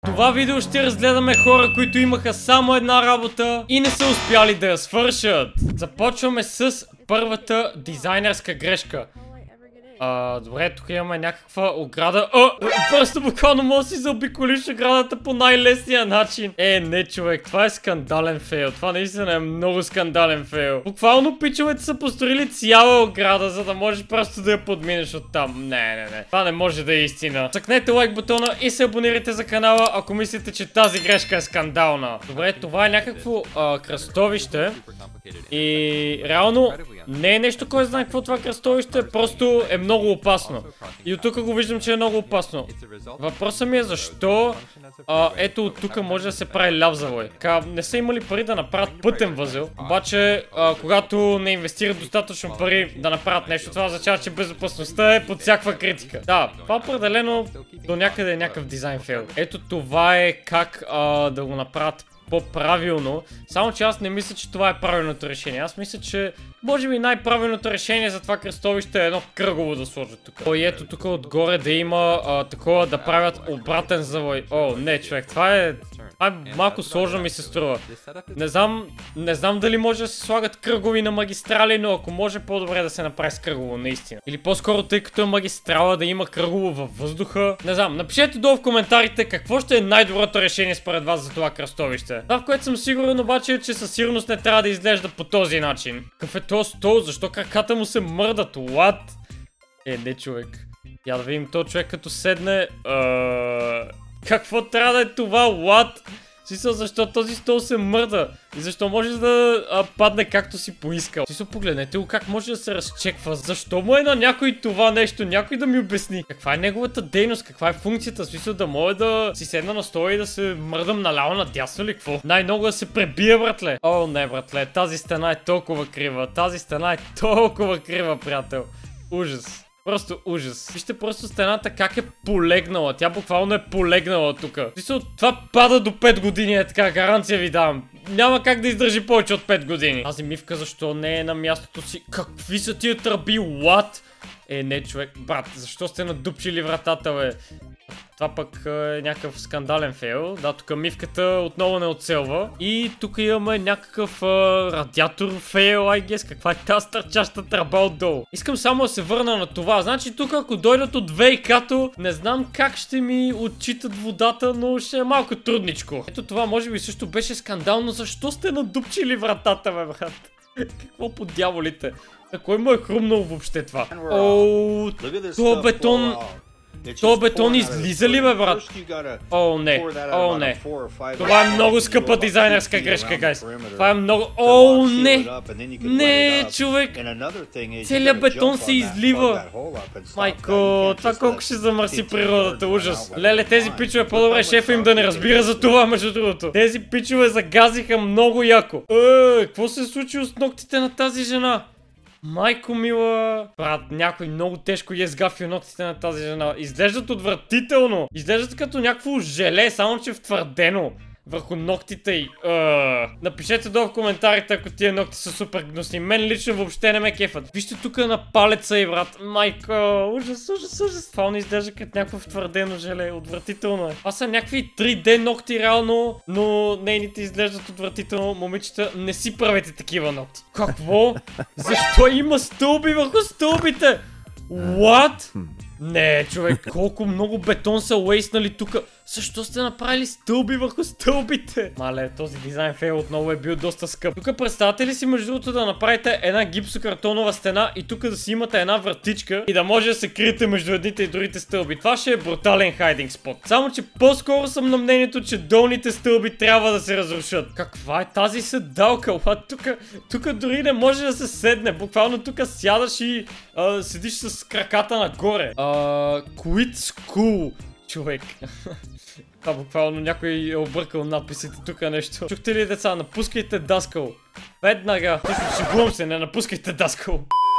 това видео ще разгледаме хора, които имаха само една работа и не са успяли да я свършат. Започваме с първата дизайнерска грешка. Добре, тук имаме някаква ограда. Просто буквално може да си заобиколиш оградата по най-лесния начин. Не, човек, това е скандален фейл. Това наистина е много скандален фейл. Буквално пичовете са построили цяла ограда, за да можеш просто да я подминеш оттам. Не. Това не може да е истина. Цъкнете лайк бутона и се абонирайте за канала, ако мислите, че тази грешка е скандална. Добре, това е някакво кръстовище. И реално не е нещо, кой знае какво това кръстовище, просто е много опасно. И от тук го виждам, че е много опасно. Въпросът ми е защо ето от тук може да се прави ляв завой. Не са имали пари да направят пътен възел, обаче когато не инвестират достатъчно пари да направят нещо, това означава, че безопасността е под всякаква критика. Да, това определено до някъде е някакъв дизайн фейл. Ето това е как да го направят по-правилно, само че аз не мисля, че това е правилното решение. Аз мисля, че може би най-правилното решение за това кръстовище е едно кръгово да сложат тук. И ето тук отгоре да има такова да правят обратен завой. Не, човек, това е малко сложно ми се струва. Не знам дали може да се слагат кръгови на магистрали, но ако може по-добре да се направи с кръгово, наистина. Или по-скоро, тъй като е магистрала, да има кръгово във въздуха. Не знам, напишете долу в коментарите какво ще е най-доброто решение според вас за това кръстовище. Това, в което съм сигурен обаче е, че със сигурност не трябва да изглежда по този начин. Какъв е този стол? Защо краката му се мърдат? What? Не, човек. Я да видим този човек като седне. Какво трябва да е това? What? Смисъл, защо този стол се мърда? И защо може да падне както си поискал? Смисъл, погледнете го как може да се разчеква. Защо му е на някой това нещо? Някой да ми обясни. Каква е неговата дейност? Каква е функцията? Смисъл, да може да си седна на стола и да се мърдам наляво надясно ли? Какво? Най-много да се пребие, братле. Не, братле. Тази стена е толкова крива. Тази стена е толкова крива, приятел. Ужас. Просто ужас. Вижте просто стената как е полегнала. Тя буквално е полегнала тук. Това пада до 5 години, е така, гаранция ви давам. Няма как да издържи повече от 5 години. Тази мивка защо не е на мястото си? Какви са тия тръби? What? Не, човек, брат, защо сте надупчили вратата, бе? Това пък е някакъв скандален фейл. Да, тук мивката отново не оцелва. И тук имаме някакъв радиатор фейл, I guess. Каква е тази стърчаща тръба отдолу? Искам само да се върна на това. Значи тук ако дойдат от ВИК-то, не знам как ще ми отчитат водата, но ще е малко трудничко. Ето това може би също беше скандално. Защо сте надупчили вратата, бе, брат? Какво по дяволите? Кой му е хрумнал въобще това? Това бетон... То бетон излиза ли, бе, брат? Не. Това е много скъпа дизайнерска грешка, гайс. Това е много... Не, човек. Целият бетон се излива. Майко, това колко ще замърси природата, ужас. Леле, тези пичове по-добре шефа им да не разбира за това, между другото. Тези пичове загазиха много яко. Какво се е случило с ногтите на тази жена? Майко мила, брат, някой много тежко е сгафил ногтите на тази жена. Изглеждат отвратително. Изглеждат като някакво желе, само че втвърдено върху ногтите й. Напишете долу в коментарите, ако тия ногти са супер гнусни. Мен лично въобще не ме кефат. Вижте тук на палеца й, брат. Майко, ужас. Това не изглежда като някакво втвърдено желе. Отвратително е. Това са някакви 3D ногти реално, но нейните изглеждат отвратително. Момичета, не си правете такива ногти. Какво? Защо има стълби върху стълбите? What? Не, човек, колко много бетон са уейснали тук. Защо сте направили стълби върху стълбите? Мале, този дизайн фейл отново е бил доста скъп. Тук представете ли си между другото да направите една гипсокартонова стена и тук да си имате една вратичка и да може да се криете между едните и другите стълби. Това ще е брутален хайдинг спот. Само че по-скоро съм на мнението, че долните стълби трябва да се разрушат. Каква е тази седалка? Тук дори не може да се седне. Буквално тук сядаш и седиш с краката нагоре. Quit school. Човек. Това буквално някой е объркал надписите тук нещо. Чухте ли, деца? Напускайте Даскал. Веднага. Шегувам се, не напускайте Даскал.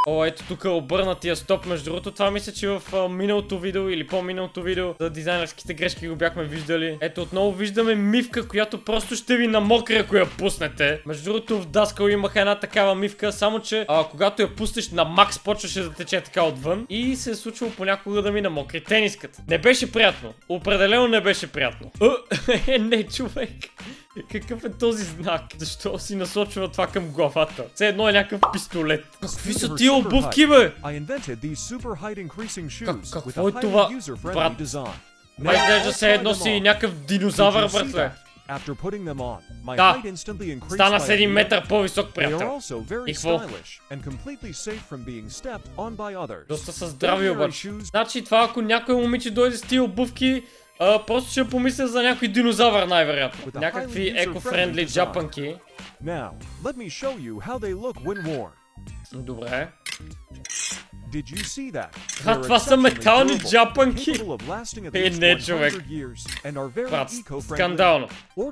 О, ето тук обърнатия стоп. Между другото, това мисля, че в миналото видео или по-миналото видео за дизайнерските грешки го бяхме виждали. Ето отново виждаме мивка, която просто ще ви намокри, ако я пуснете. Между другото, в Даскал имаха една такава мивка, само че когато я пуснеш на макс, почваше да тече така отвън и се е случвало понякога да ми намокри тениската. Не беше приятно. Определено не беше приятно. Не, човек. Какъв е този знак? Защо си насочва това към главата? Все едно е някакъв пистолет. Какви са тия обувки, бе? Какво е това, брат? Май изглежда се едно си някакъв динозавър, братле. Да, стана с 1 метър по-висок, приятел. И какво? Доста са здрави обаче. Значи това, ако някой момиче дойде с тия обувки, просто ще помисля за някой динозавър, най-вероятно. Някакви еко-френдли джапанки. Добре. Това са метални джапанки. Не, човек. Брат, скандално.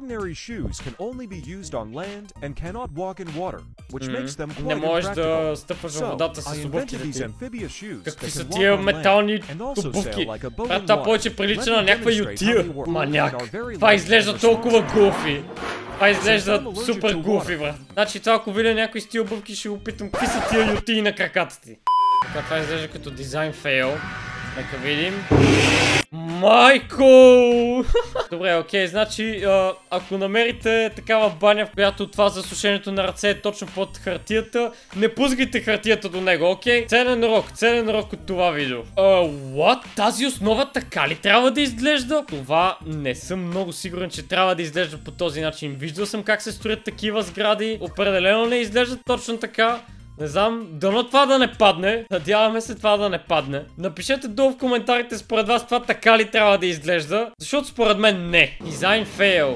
Не можеш да стъпваш във водата с обувките ти. Какви са тия метални обувки? Брат, това повече прилича на някаква ютия. Маняк. Това изглежда толкова гуфи. Това изглежда супер гуфи, брат. Значи това, ако видя някой с тия обувки, ще го питам какви са тия ютии на краката ти. Това изглежда като дизайн фейл. Нека видим. Майко! Добре, окей, значи ако намерите такава баня, в която това за сушенето на ръце е точно под хартията, не пускайте хартията до него, окей? Ценен урок от това видео. What? Тази основа така ли трябва да изглежда? Това не съм много сигурен, че трябва да изглежда по този начин. Виждал съм как се строят такива сгради. Определено не изглеждат точно така. Не знам, дано това да не падне. Надяваме се това да не падне. Напишете долу в коментарите според вас това така ли трябва да изглежда. Защото според мен не. Дизайн фейл.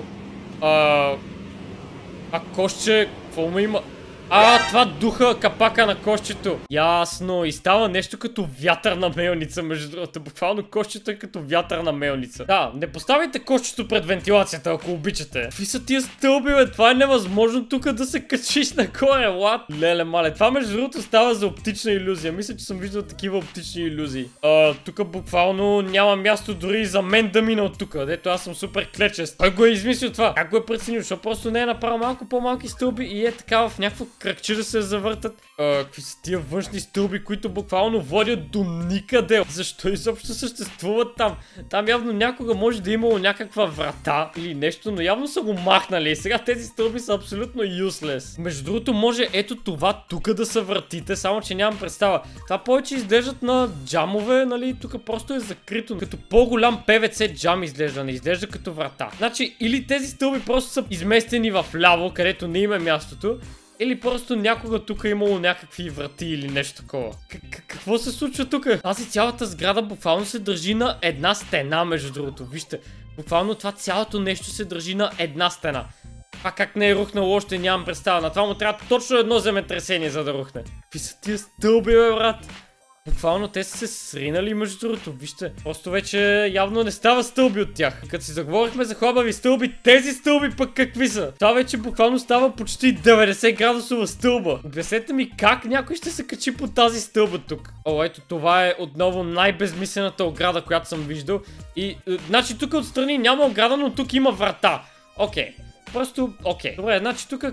Кошче, какво му има? Това духа капака на кошчето. Ясно. И става нещо като вятърна мелница, между другото. Буквално кошчето е като вятърна мелница. Да, не поставяйте кошчето пред вентилацията, ако обичате. Какви са тия стълби, бе? Това е невъзможно тук да се качиш нагоре, лад. Леле, мале. Това между другото става за оптична илюзия. Мисля, че съм виждал такива оптични илюзии. Тук буквално няма място дори за мен да мина от тук. Дето аз съм супер клечест. Кой го е измислил това? Как го е преценил? Защото просто не е направил малко по-малки стълби и е така в някакво кръгче да се завъртат. Какви са тия външни стълби, които буквално водят до никъде? Защо изобщо съществуват там? Там явно някога може да е имало някаква врата или нещо, но явно са го махнали. И сега тези стълби са абсолютно useless. Между другото, може ето това тук да се вратите, само че нямам представа. Това повече изглеждат на джамове, нали? Тук просто е закрито. Като по-голям PVC джам изглежда, не изглежда като врата. Значи, или тези стълби просто са изместени в ляво, където не има е мястото, или просто някога тук е имало някакви врати или нещо такова. Какво се случва тук? Тази цялата сграда буквално се държи на една стена, между другото. Вижте, буквално това цялото нещо се държи на една стена. Как не е рухнало още, нямам представа. На това му трябва точно едно земетресение, за да рухне. Какви са тия стълби, бе, брат? Буквално те са се сринали, между другото. Вижте, просто вече явно не става стълби от тях. Като си заговорихме за хлабави стълби, тези стълби пък какви са? Това вече буквално става почти 90 градусова стълба. Обяснете ми как някой ще се качи по тази стълба тук. Ето това е отново най-безмислената ограда, която съм виждал. И, значи тук отстрани няма ограда, но тук има врата. Окей. Просто, окей. Добре, значи тук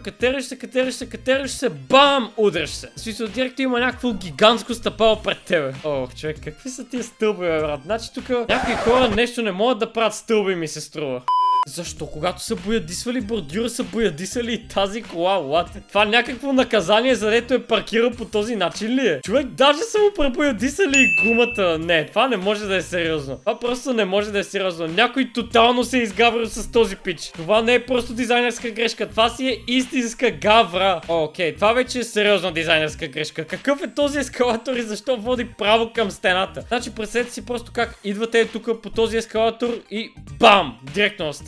катериш се, бам, удреш се. В смисъл, директно има някакво гигантско стъпало пред тебе. Човек, какви са тия стълби, бе, брат? Значи тук някои хора нещо не могат да правят стълби, ми се струва. Защо? Когато са боядисвали бордюра, са боядисали и тази кола, what? Това някакво наказание, за дето е паркирал по този начин ли е? Човек, даже са му пребоядисали и гумата. Не, това не може да е сериозно. Това просто не може да е сериозно. Някой тотално се е изгаврил с този пич. Това не е просто дизайнерска грешка. Това си е истинска гавра. Окей, това вече е сериозна дизайнерска грешка. Какъв е този ескалатор и защо води право към стената? Значи, представете си просто как идвате тук по този ескалатор и бам! Директно на стената.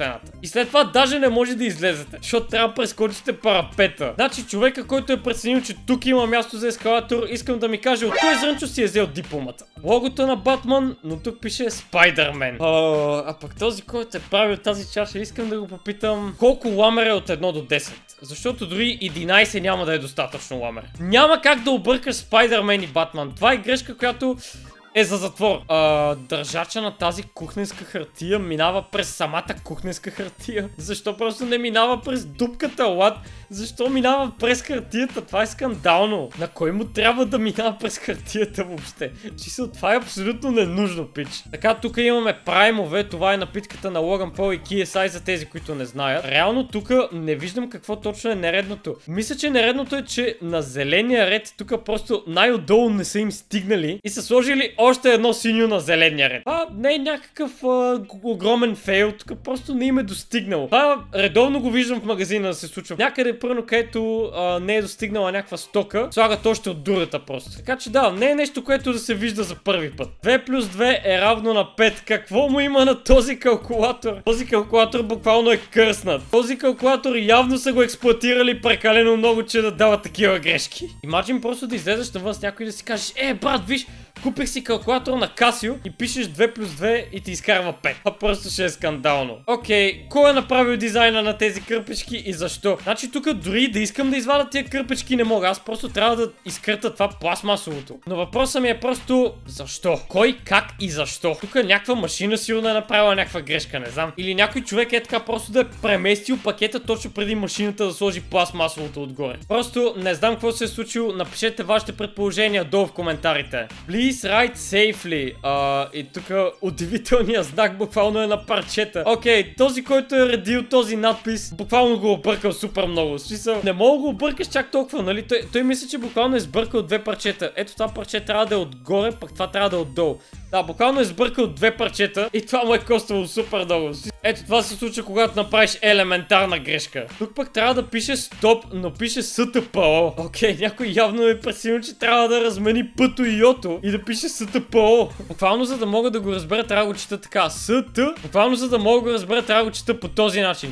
стената. И след това даже не може да излезете, защото трябва да прескочите парапета. Значи човека, който е преценил, че тук има място за ескалатор, искам да ми каже от кой зрънчо си е взел дипломата. Логото на Батман, но тук пише Спайдърмен. А пък този, който е правил тази чаша, искам да го попитам колко ламер е от 1 до 10. Защото дори 11 няма да е достатъчно ламер. Няма как да объркаш Спайдърмен и Батман. Това е грешка, която е за затвор. Държача на тази кухненска хартия минава през самата кухненска хартия. Защо просто не минава през дупката, лад? Защо минава през хартията? Това е скандално. На кой му трябва да минава през хартията въобще? Чисто, това е абсолютно ненужно, пич. Така, тук имаме праймове. Това е напитката на Логан Пол и KSI за тези, които не знаят. Реално тук не виждам какво точно е нередното. Мисля, че нередното е, че на зеления ред тук просто най-отдолу не са им стигнали и са сложили още едно синьо на зеления ред. Това не е някакъв огромен фейл, тук просто не им е достигнало. Това редовно го виждам в магазина да се случва. Някъде първо, където не е достигнала някаква стока, слагат още от дурата просто. Така че да, не е нещо, което да се вижда за първи път. 2 плюс 2 е равно на 5. Какво му има на този калкулатор? Този калкулатор буквално е кърснат. Този калкулатор явно са го експлоатирали прекалено много, че да дава такива грешки. Имаджин просто да излезеш навън с някой и да си кажеш: брат, виж, купих си калкулатор на Casio и пишеш 2 плюс 2 и ти изкарва 5. А просто ще е скандално. Окей, кой е направил дизайна на тези кърпички и защо? Значи тук дори да искам да извадя тия кърпички не мога. Аз просто трябва да изкърта това пластмасовото. Но въпросът ми е просто защо? Кой, как и защо? Тук някаква машина сигурно е направила някаква грешка, не знам. Или някой човек е така просто да е преместил пакета точно преди машината да сложи пластмасовото отгоре. Просто не знам какво се е случило. Напишете вашите предположения долу в коментарите. Please write safely. И тук удивителният знак буквално е на парчета. Окей, този, който е редил този надпис, буквално го объркал супер много. В смисъл, не мога да го объркаш чак толкова, нали? Той мисля, че буквално е сбъркал 2 парчета. Ето това парче трябва да е отгоре, пък това трябва да е отдолу. Да, буквално е сбъркал 2 парчета и това му е коствало супер много. Ето това се случва, когато направиш елементарна грешка. Тук пък трябва да пише стоп, но пише СТПО. Окей, някой явно е пресилен, че трябва да размени пъто и йото и да пише СТПО. Буквално за да мога да го разбера, трябва да го чета така. Буквално за да мога да го разбера, трябва да го чета по този начин.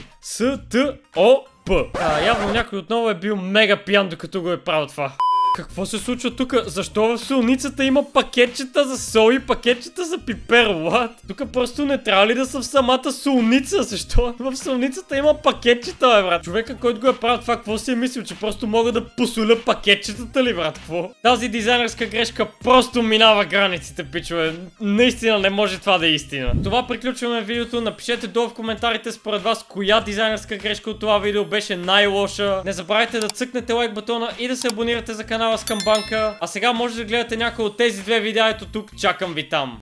СТОП. Явно някой отново е бил мега пиян, докато го е правил това. Какво се случва тук? Защо в солницата има пакетчета за сол и пакетчета за пипер? What? Тук просто не трябва ли да са в самата солница? Защо в солницата има пакетчета, бе, брат? Човека, който го е правил това, какво си е мислил? Че просто мога да посоля пакетчетата ли, брат? Какво? Тази дизайнерска грешка просто минава границите, пичове. Наистина не може това да е истина. Това приключваме видеото. Напишете долу в коментарите според вас коя дизайнерска грешка от това видео беше най-лоша. Не забравяйте да цъкнете лайк бутона и да се абонирате за канала с камбанка. А сега може да гледате някои от тези две видеа, ето тук, чакам ви там.